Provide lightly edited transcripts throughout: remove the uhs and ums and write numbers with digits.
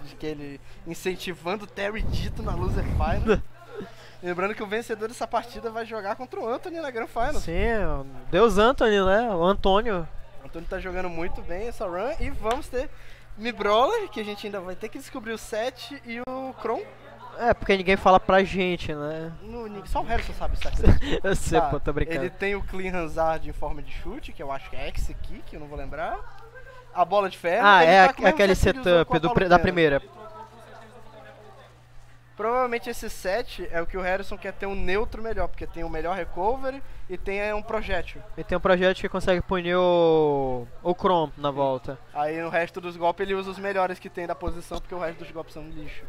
aquele incentivando o Terry Dito na Loser Final. Lembrando que o vencedor dessa partida vai jogar contra o Anthony na Grand Final. Sim, Deus Anthony, né? O Antônio. O Antônio tá jogando muito bem essa run e vamos ter Mi Brawler, que a gente ainda vai ter que descobrir o set, e o Kron. É, porque ninguém fala pra gente, né? Só o Harrison sabe o set. Eu sei, Tá, pô, tô brincando. ele tem o Clean Hazard em forma de chute, que eu acho que é X aqui, que eu não vou lembrar. A bola de ferro. Ah, ele é tá com o mesmo aquele set que ele usou com a setup Paulo da Pena. primeira. Provavelmente esse set é o que o Harrison quer ter um neutro melhor, porque tem o melhor recovery e tem um projétil. E tem um projeto que consegue punir o Chrome na volta. Aí no resto dos golpes ele usa os melhores que tem da posição, porque o resto dos golpes são lixo.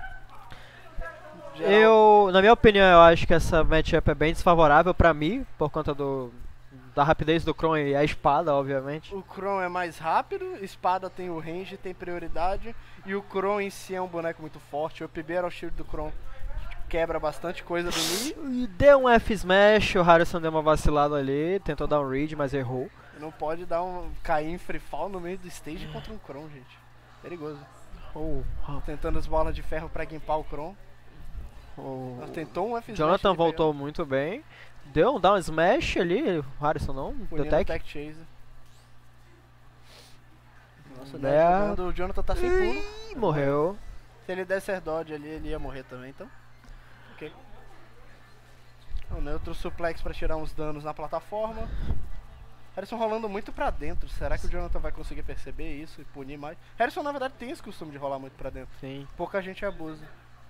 Geral. Na minha opinião, eu acho que essa matchup é bem desfavorável pra mim, por conta da rapidez do Chrome e a espada, obviamente. O Kron é mais rápido, espada tem o range, tem prioridade, e o Kron em si é um boneco muito forte. O UPB era o shield do Kron, quebra bastante coisa do Mi. E deu um F-Smash, o Harrison deu uma vacilada ali, tentou dar um read, mas errou. Não pode cair em free fall no meio do stage contra um Kron, gente. Perigoso. Tentando as bolas de ferro pra gimpar o Kron. Tentou um F-Smash. Jonathan voltou muito bem. Deu um down smash ali, o Harrison não, deu tech. Chase. Nossa, Né? o Jonathan tá sem pulo. Morreu. Se ele desse air dodge ali, ele ia morrer também, então. Ok. O neutro suplex pra tirar uns danos na plataforma. Harrison rolando muito pra dentro. Será que o Jonathan vai conseguir perceber isso e punir mais? Harrison, na verdade, tem esse costume de rolar muito pra dentro. Sim. Pouca gente abusa.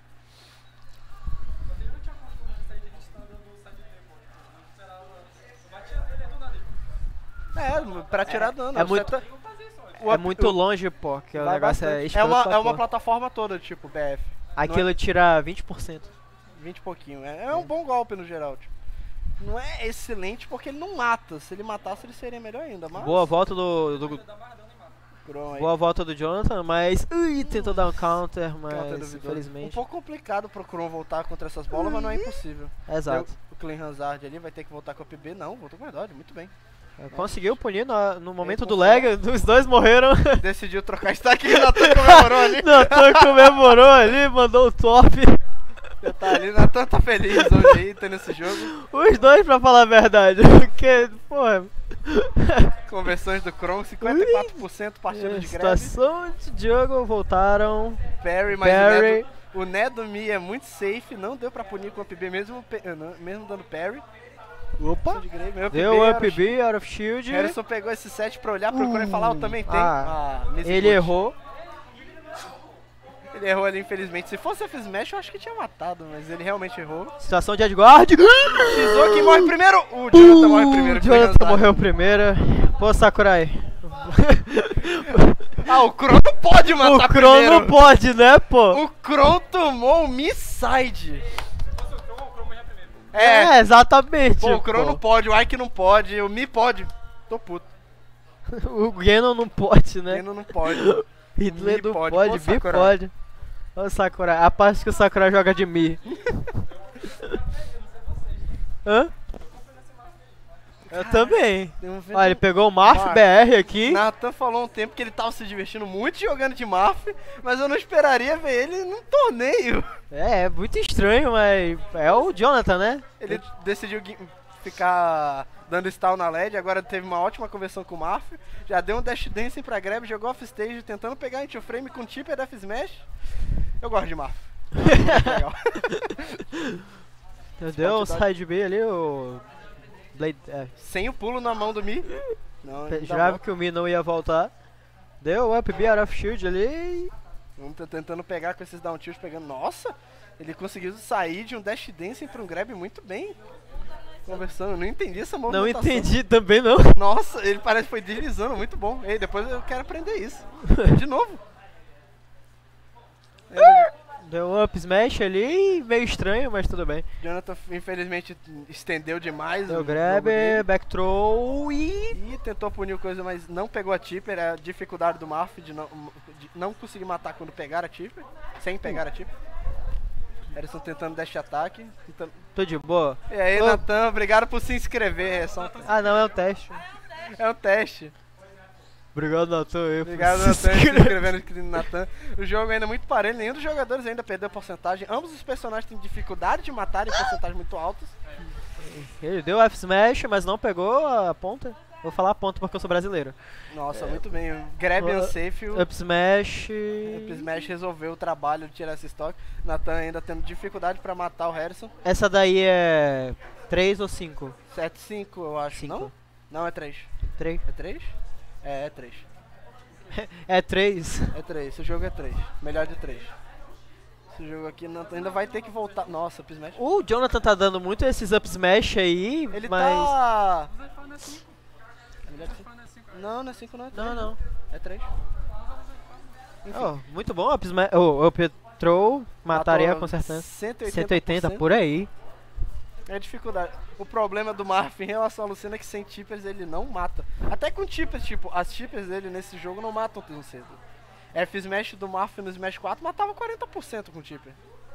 Pra tirar dano. É muito longe, pô, que o negócio é É uma plataforma toda, tipo BF. Aquilo tira 20%. 20 e pouquinho. É um bom golpe no geral, tipo. Não é excelente porque ele não mata. Se ele matasse, ele seria melhor ainda, mas... Boa volta Boa volta do Jonathan, mas... tentou dar um counter, mas infelizmente... Um pouco complicado pro Kron voltar contra essas bolas, mas não é impossível. Exato. O Clean Hazard ali vai ter que voltar com a PB. Não, voltou com a verdade, muito bem. Conseguiu punir no momento do lag, os dois morreram. Decidiu trocar stack e o Natan comemorou ali. Natan comemorou ali, mandou o top. Já tá ali, Natan tá feliz hoje aí, tendo esse jogo. Os dois, pra falar a verdade, porque, porra... Conversões do Kron, 54% partindo de grab. Situação de jogo, voltaram. Parry, mas o Ned do Mi é muito safe, não deu pra punir com o UPB mesmo dando parry. Opa, deu UPB, out of shield. Harrison pegou esse set pra olhar pro Kron e falar, eu também tenho. Ele errou. Ele errou ali, infelizmente. Se fosse F-Smash, eu acho que tinha matado, mas ele realmente errou. Situação de Edguard. Shizuki morre primeiro. O Jonathan morre primeiro. O Jonathan morreu primeiro. Pô, Sakurai. O Kron não pode matar primeiro. O Kron não pode, né, pô? O Kron tomou o Mi-Side. Exatamente. Pô, o Kron não pode, o Ike não pode, o Mi pode. Tô puto. O Genon não pode, né? O Genon não pode. Hitler não pode, Mi pode. Olha o Sakurai, a parte que o Sakurai joga de Mi. Hã? Eu também. Olha, ele pegou o Marf BR aqui. Nathan falou um tempo que ele tava se divertindo muito jogando de Marf, mas eu não esperaria ver ele num torneio. É muito estranho, mas é o Jonathan, né? Ele decidiu ficar dando stall na LED, agora teve uma ótima conversão com o Marf. Já deu um dash dancing pra grab, jogou off-stage tentando pegar into frame com tipper F Smash. Eu gosto de Marf. Legal. Deu um side B ali, o... Blade, sem o pulo na mão do Mi. Jurava que o Mi não ia voltar. Deu up B out of shield ali. Vamos tentando pegar com esses down tilts, pegando. Nossa! Ele conseguiu sair de um dash dancing pra um grab muito bem. Conversando, eu não entendi essa movimentação. Não entendi também não. Nossa, ele parece que foi deslizando, muito bom. Ei, depois eu quero aprender isso. De novo. Deu um up smash ali, meio estranho, mas tudo bem. Jonathan, infelizmente, estendeu demais. Deu grab, back throw e tentou punir coisa, mas não pegou a tipper. É a dificuldade do Marf de não conseguir matar quando pegar a tipper, sem pegar a tipper. Harrison tentando dash ataque. Tô de boa. E aí, Natan, obrigado por se inscrever. Não, é um teste. É um teste. Obrigado, Natan. Obrigado, Natan, se inscrevendo no Natan. O jogo ainda é muito parelho, nenhum dos jogadores ainda perdeu porcentagem. Ambos os personagens têm dificuldade de matar em porcentagens muito altas. Ele deu F-Smash, mas não pegou a ponta. Vou falar a ponta porque eu sou brasileiro. Nossa, muito bem. O Grab Unsafe. Up Smash. Up Smash resolveu o trabalho de tirar esse estoque. Natan ainda tendo dificuldade pra matar o Harrison. Essa daí é 3 ou 5? 7-5, eu acho. 5. Não? Não, é 3. 3. É 3? É 3. É 3. É 3. Esse jogo é 3. Melhor de 3. Esse jogo aqui ainda vai ter que voltar. Nossa, Up Smash. O Jonathan tá dando muito esses Up Smash aí, Ele mas... tá... Não, não é 5 não, é 3. Não. É 3. Oh, muito bom, Up Smash. O Up Throw mataria Matou com certeza. 180%. 180 por aí. É dificuldade. O problema do Marth em relação a Lucina é que sem tippers ele não mata. Até com tippers, tipo, as tippers dele nesse jogo não matam tão cedo. F-Smash do Marth no Smash 4 matava 40% com tipper.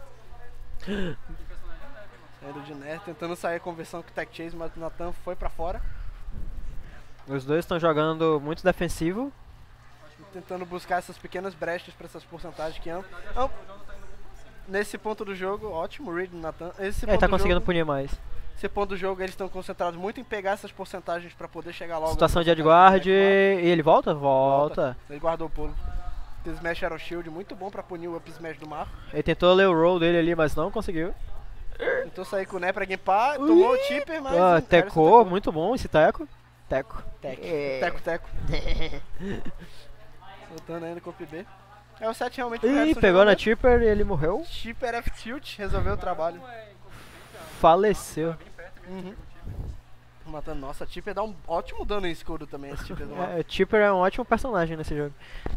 Saindo de Ner, tentando sair a conversão com o Tech Chase, mas o Natan foi pra fora. Os dois estão jogando muito defensivo. Tentando buscar essas pequenas brechas pra essas porcentagens que amam. Nesse ponto do jogo, ótimo read do Natan. Ele tá conseguindo punir mais. Esse ponto do jogo eles estão concentrados muito em pegar essas porcentagens pra poder chegar logo. Situação de Edguard e ele volta? Volta. Ele guardou o pulo. O Smash era o shield, muito bom pra punir o Up Smash do Mar. Ele tentou ler o roll dele ali, mas não conseguiu. Tentou sair com o Né pra gampar, tomou o tipper, mas... Tecou, muito bom esse teco. Teco. Teco. Voltando ainda com o PB. É o 7 realmente. Ih, pegou na Tipper e ele morreu. Tipper F-Tilt, resolveu o trabalho. Faleceu. Matando. Nossa, Tipper dá um ótimo dano em escudo também, esse Tipper do Mar. Tipper é um ótimo personagem nesse jogo.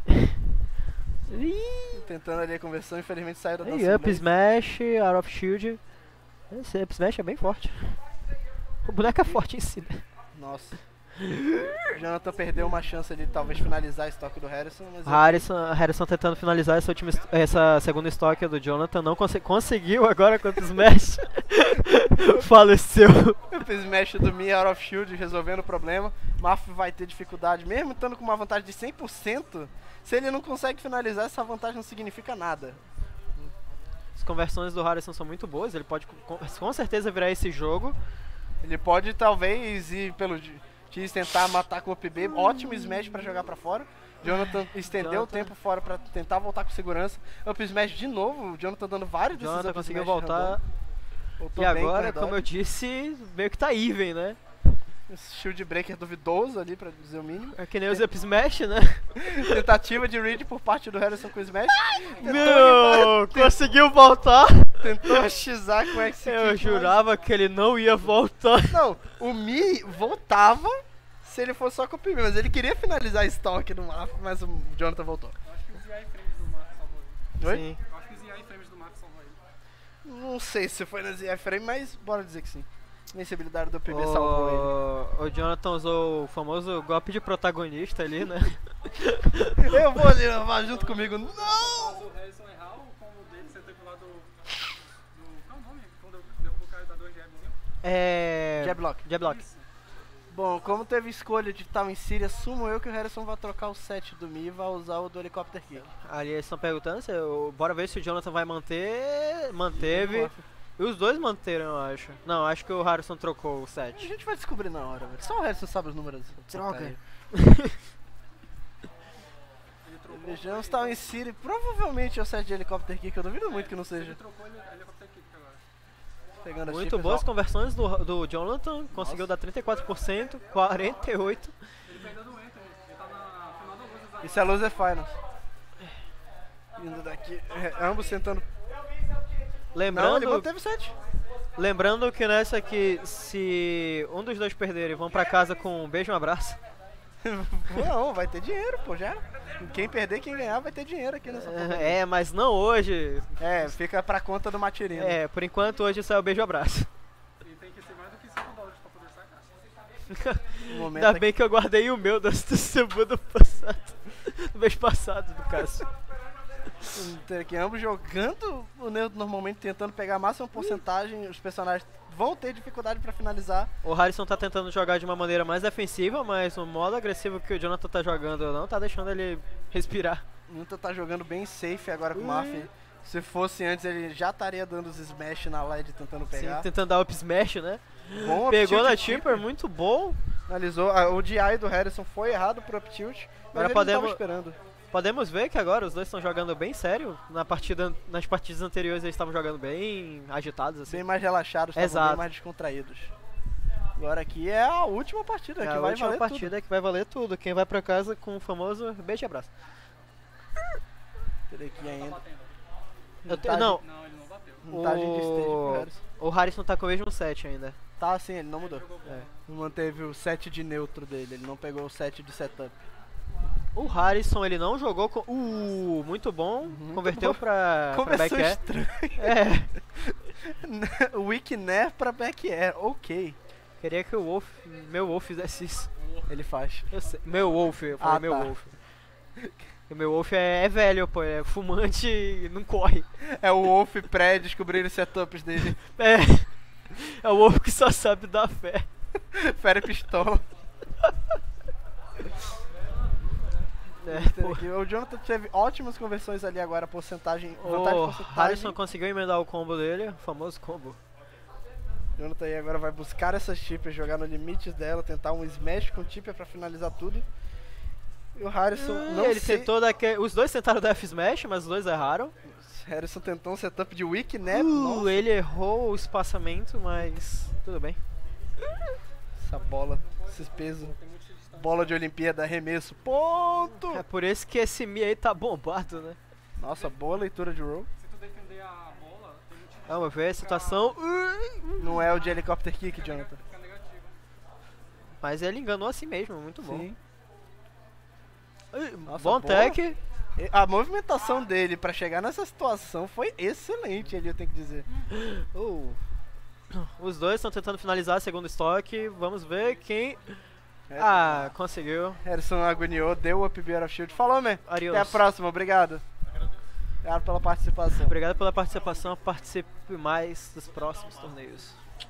Tentando ali a conversão, infelizmente saiu da dança. E Up Smash, Out of Shield. Esse Up Smash é bem forte. O boneco é forte em si, né? Nossa. O Jonathan perdeu uma chance de talvez finalizar o estoque do Harrison. Mas Harrison tentando finalizar essa segunda estoque do Jonathan. Não conseguiu agora contra o Smash. Faleceu. O Smash do Mi Out of Shield resolvendo o problema. Marth vai ter dificuldade, mesmo estando com uma vantagem de 100%. Se ele não consegue finalizar, essa vantagem não significa nada. As conversões do Harrison são muito boas. Ele pode com certeza virar esse jogo. Ele pode talvez ir pelo X, tentar matar com o PB. Ótimo Smash pra jogar pra fora. Jonathan estendeu o tempo fora pra tentar voltar com segurança. Up Smash de novo. O Jonathan dando vários desses Jonathan up conseguiu smash voltar. E agora, como eu disse, meio que tá even, né? Esse shield breaker duvidoso ali, pra dizer o mínimo. É que nem os Up Smash, né? Tentativa de read por parte do Harrison com o Smash. Conseguiu voltar. Tentou xizar com o X. Eu jurava que ele não ia voltar. Não, o Mi voltava se ele fosse só com o PB, mas ele queria finalizar a estoque no mapa, mas o Jonathan voltou. Eu acho que os EI frames do Marco salvou ele. Oi? Sim. Eu acho que os EI frames do Marco salvou ele. Não sei se foi nas frame, mas bora dizer que sim. A invencibilidade do PB salvou O Jonathan usou o famoso golpe de protagonista ali, né? ele. Eu vou ali levar junto comigo. Não! Mas o Harrison errar o combo dele, você teve lá do... Qual é o nome? Quando eu derrubo o cara da 2 jabzinho? Jablock. Isso. Bom, como teve escolha de estar em Síria, assumo eu que o Harrison vai trocar o set do Mi e vai usar o do Helicopter Kick. Ali eles estão perguntando, bora ver se o Jonathan vai manter. Manteve. E os dois manteram, eu acho. Não, acho que o Harrison trocou o A set. gente vai descobrir na hora, velho. Só o Harrison sabe os números. Troca. Vejamos, tá em Síria. Provavelmente é o set de Helicopter Kick, eu duvido muito que não seja. Ele trocou ele helicóptero kick agora. Pegando as Muito chips, boas ó. conversões do Jonathan. Conseguiu dar 34%, 48%. Ele perdeu no Enter, ele tá na final da luz. Isso é Loser Finals. Indo daqui, ambos tentando. Não, ele Lembrando, manteve o set. lembrando que nessa aqui, se um dos dois perderem, vão pra casa com um beijo e um abraço. Não, vai ter dinheiro, pô, já. Quem perder, quem ganhar, vai ter dinheiro aqui nessa porra. É, mas não hoje. É, fica pra conta do Matirino. É, por enquanto hoje sai o beijo e abraço. Ele tem que ser mais do que $5 pra poder sacar. No momento Ainda aqui. bem que eu guardei o meu da semana passada. Do mês passado, do caso. Que ambos jogando o neutro normalmente, tentando pegar a máxima porcentagem. Os personagens vão ter dificuldade pra finalizar. O Harrison tá tentando jogar de uma maneira mais defensiva, mas o modo agressivo que o Jonathan tá jogando não tá deixando ele respirar. O Jonathan tá jogando bem safe agora com o Mafia. Se fosse antes, ele já estaria dando os smash na LED tentando pegar. Sim, tentando dar up smash, né? Bom pegou up na tilt Tipper, muito bom. Finalizou. O DI do Harrison foi errado pro up tilt, mas Agora ele não tava esperando. Podemos ver que agora os dois estão jogando bem sério. Nas partidas anteriores eles estavam jogando bem agitados, assim. Bem mais relaxados, estavam Exato. bem mais descontraídos. Agora aqui é a última partida, que a vai última valer partida tudo. que vai valer tudo. Quem vai pra casa com o famoso beijo e abraço. Ele aqui ainda. Não, Não, ele não bateu. Montagem de stage pro Harrison. o Harrison tá com o mesmo set ainda. Tá, sim, ele não mudou. É. Não manteve o set de neutro dele, ele não pegou o set de setup. O Harrison, ele não jogou com... muito bom. Converteu bom. pra Começou back air. estranho. É, Weak Nair pra back air, ok. queria que o meu Wolf fizesse isso. Ele faz. Eu sei. Meu Wolf, eu falei meu tá. Wolf. E meu Wolf é velho, pô, é fumante e não corre. É o Wolf pré-descobrir os setups dele. É o Wolf que só sabe dar fé. Fere pistola. Pô. O Jonathan teve ótimas conversões ali agora, porcentagem, vantagem de O porcentagem. Harrison conseguiu emendar o combo dele, o famoso combo. O Jonathan aí agora vai buscar essas chips, jogar no limite dela, tentar um smash com tipper pra finalizar tudo. E o Harrison não Ele sei... tentou os dois tentaram dar F-Smash, mas os dois erraram. Harrison tentou um setup de Weak Nap. Ele errou o espaçamento, mas tudo bem. Essa bola, esses pesos. Bola de Olimpíada, arremesso, ponto! É por isso que esse Mi aí tá bombado, né? Nossa, boa leitura de roll. Se tu defender a bola, tem um time Vamos ver a situação. Não é o de helicopter kick, Jonathan. fica negativo. Mas ele enganou assim mesmo, muito bom. Sim. Nossa, Bom boa. tech. A movimentação dele pra chegar nessa situação foi excelente, ali eu tenho que dizer. Os dois estão tentando finalizar a segunda estoque. Vamos ver quem... conseguiu. Harrison agoniou, deu o up bear of shield. Falou, man. Adios. Até a próxima, obrigado. Obrigado pela participação. Obrigado pela participação. Participe mais dos próximos torneios.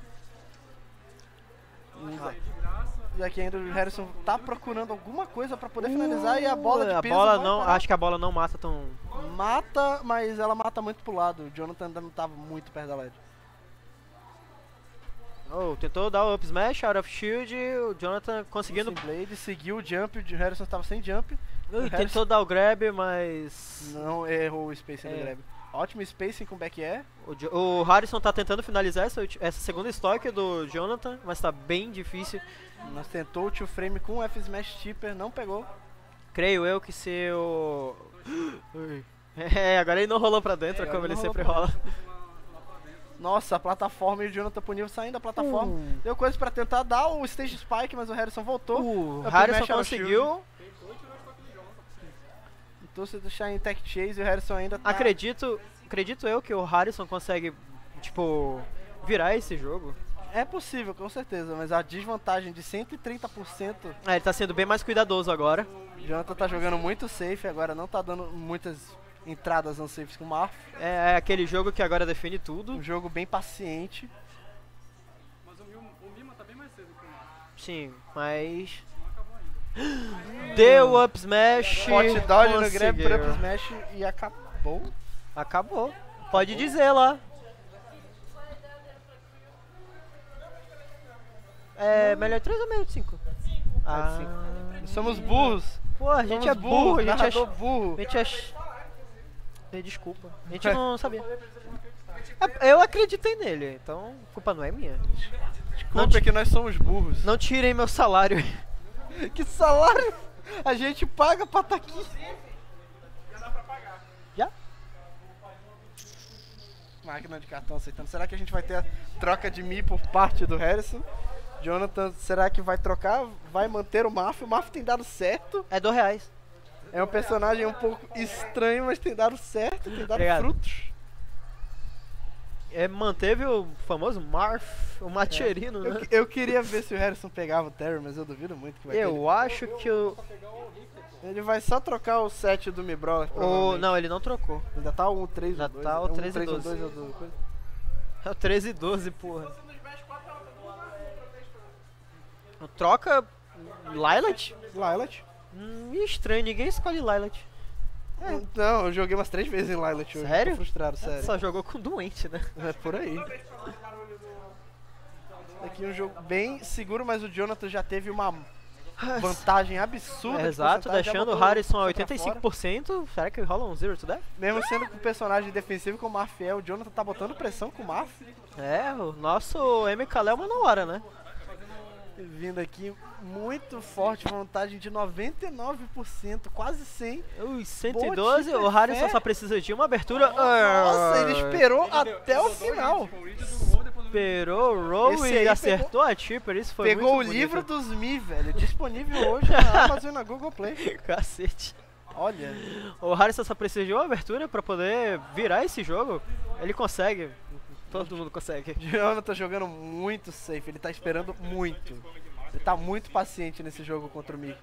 Já que ainda o Harrison tá procurando alguma coisa pra poder finalizar e a bola de peso vai não, parar. acho que a bola não mata tão... Mata, mas ela mata muito pro lado. O Jonathan ainda não tava muito perto da LED. Tentou dar o up smash, out of shield, o Jonathan conseguindo... Blade seguiu o jump, o Harrison tava sem jump. Tentou dar o grab, mas... Não errou o spacing do grab. Ótimo spacing com back air. O Harrison tá tentando finalizar essa segunda estoque do Jonathan, mas tá bem difícil. Mas tentou o two frame com o F-Smash Tipper, não pegou. Creio eu que se o... agora ele não rolou pra dentro, como ele sempre rolou rola. Nossa, a plataforma e o Jonathan puniu saindo da plataforma. Deu coisa pra tentar dar o Stage Spike, mas o Harrison voltou. O Up Harrison smash out of conseguiu. Tentou se deixar em tech chase e o Harrison ainda tá... Acredito eu que o Harrison consegue, tipo, virar esse jogo. É possível, com certeza, mas a desvantagem de 130%... Ele tá sendo bem mais cuidadoso agora. O Jonathan tá jogando muito safe, agora não tá dando muitas entradas unsafes com o Marth. É aquele jogo que agora define tudo. Um jogo bem paciente. Mas o Mima tá bem mais cedo que o Marco. Sim, mas... Não acabou ainda. Deu up smash. Hot dodge no grab por up conseguiu. smash e acabou. Acabou. Pode dizer lá. É melhor 3 ou melhor 5? Somos burros. Pô, a gente Somos é burro, a gente narrador burro. A gente é... Desculpa. A gente não sabia. Eu acreditei nele, então a culpa não é minha. Desculpa, é que nós somos burros. Não tirem meu salário. Que salário? A gente paga pra estar aqui. Já? Máquina de cartão aceitando. Será que a gente vai ter a troca de Mi por parte do Harrison? Jonathan, será que vai trocar? Vai manter o Mafia? O Mafia tem dado certo. É R$2. É um personagem um pouco estranho, mas tem dado certo, tem dado Obrigado. frutos. manteve o famoso Marth, o Macherino, né? Eu queria ver se o Harrison pegava o Terry, mas eu duvido muito que vai ter. Eu acho que o... Ele vai só trocar o set do Mibro. Não, ele não trocou. Ainda tá o 3 Ainda tá o 13 e 12. É o 13 e 12, porra. Troca Lylat? Lylat? Estranho, ninguém escolhe Lylat. Não, eu joguei umas 3 vezes em Lylat hoje. Sério? Tô frustrado, sério. Só jogou com doente, né? É por aí. Aqui é um jogo bem seguro, mas o Jonathan já teve uma vantagem absurda. Exato, deixando o Harrison a 85%. Será que rola um Zero to Death? Mesmo sendo com o personagem defensivo como o Marfiel, o Jonathan tá botando pressão com o Marf. O nosso MK Lelma na hora, né? Vindo aqui muito forte, vantagem de 99%, quase 100. 112, o Harrison só precisa de uma abertura. Nossa, ele esperou até o final. Esperou o roll e acertou a Tipper, isso foi pegou muito o livro dos Mi, velho, disponível hoje na Amazon e na Google Play. Cacete. Olha. O Harrison só precisa de uma abertura pra poder virar esse jogo. Ele consegue. Todo mundo consegue. O Jonathan tá jogando muito safe, ele tá esperando muito. Ele tá muito paciente nesse jogo contra o Mi.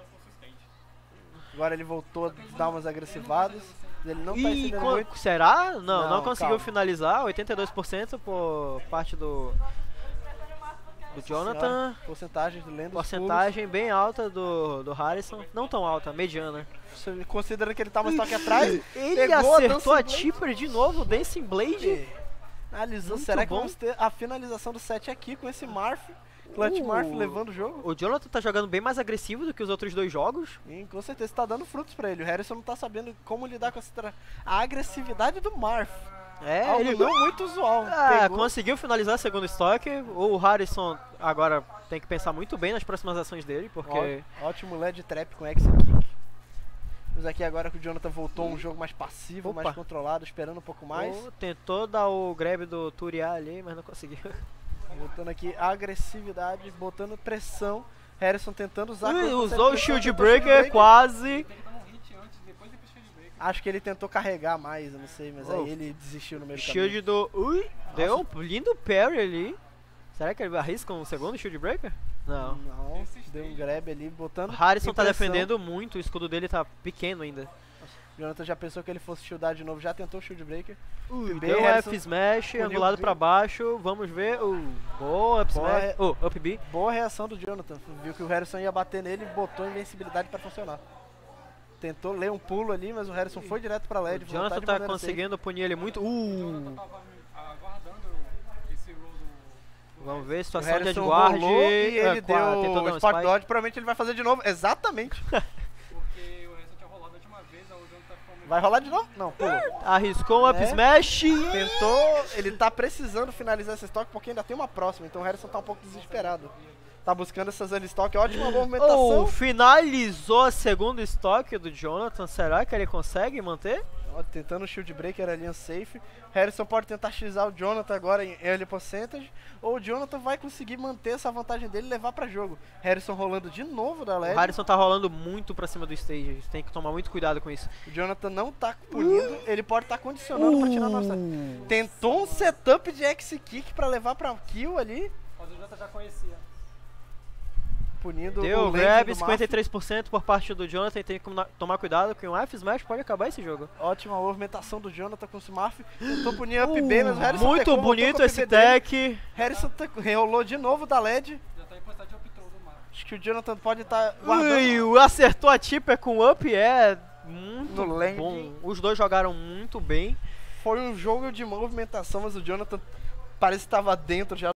Agora ele voltou a dar umas agressivadas. Ele não tá estendendo muito. Será? Não conseguiu calma. finalizar. 82% por parte do Jonathan. Porcentagem do Lendo. Porcentagem bem alta do Harrison. Não tão alta, mediana. Considerando que ele tava um estoque atrás. Ele acertou a Tipper de novo, Dancing Blade. Analisou, será que vamos ter a finalização do set aqui com esse Marth? Clutch Marth levando o jogo. O Jonathan tá jogando bem mais agressivo do que os outros dois jogos. Sim, com certeza tá dando frutos pra ele. O Harrison não tá sabendo como lidar com a agressividade do Marth. Algo ele não muito usual. Conseguiu finalizar o segundo estoque. O Harrison agora tem que pensar muito bem nas próximas ações dele, porque... Ótimo LED trap com X-Kick. Mas aqui agora que o Jonathan voltou um jogo mais passivo, mais controlado, esperando um pouco mais. Tentou dar o grab do Turiá ali, mas não conseguiu. Voltando aqui, agressividade, botando pressão. Harrison tentando usar... usou o Shield Breaker, quase. Acho que ele tentou carregar mais, eu não sei, mas aí ele desistiu no meio do caminho. Shield do... deu um lindo parry ali. Será que ele arrisca um segundo Shield Breaker? Não. Deu um grab ali, botando... O Harrison tá defendendo muito, o escudo dele tá pequeno ainda. O Jonathan já pensou que ele fosse shieldar de novo, já tentou o shield breaker. Deu um F-Smash, angulado pra baixo, vamos ver. Boa F-Smash, Up B. Boa reação do Jonathan, viu que o Harrison ia bater nele e botou a invencibilidade pra funcionar. Tentou ler um pulo ali, mas o Harrison foi direto pra LED. O Jonathan tá conseguindo punir ele muito. Vamos ver, situação de Edward. E ele deu o Spot Dodge, provavelmente ele vai fazer de novo, exatamente. Porque o Harrison tinha rolado a última vez, o Jonathan ficou... Vai rolar de novo? Não, pulou. Arriscou um Up Smash. Tentou, ele tá precisando finalizar esse estoque porque ainda tem uma próxima, então o Harrison tá um pouco desesperado. Tá buscando essas early stock, ótima movimentação. Finalizou a segunda estoque do Jonathan, será que ele consegue manter? Tentando o shield breaker ali em safe. Harrison pode tentar xizar o Jonathan agora em early percentage, ou o Jonathan vai conseguir manter essa vantagem dele e levar pra jogo. Harrison rolando de novo da LED. O Harrison tá rolando muito pra cima do stage, tem que tomar muito cuidado com isso. O Jonathan não tá punindo, ele pode estar condicionando pra tirar a nossa. Tentou um setup de X-Kick pra levar pra kill ali. Mas o Jonathan já conhecia. Punindo deu o grab, 53% por parte do Jonathan, tem que tomar cuidado que um F-Smash pode acabar esse jogo. Ótima movimentação do Jonathan com o Smurf, tentou punir Up B, mas o Harrison muito bonito esse tech. Harrison rolou de novo da LED. Já tá em postagem de up-throw do Marco. Acho que o Jonathan pode estar guardando. Acertou a Tipper com Up, muito bom. Os dois jogaram muito bem. Foi um jogo de movimentação, mas o Jonathan parece que estava dentro já.